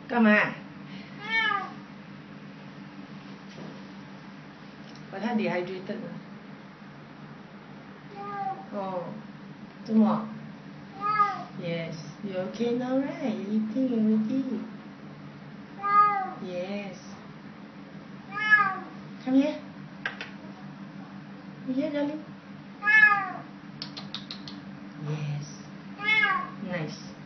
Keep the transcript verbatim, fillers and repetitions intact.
干嘛？把它 dehydrated 了。哦，怎么 ？Yes, you okay now, right? You eating already? Yes. Come here. You here, darling? Yes. Nice.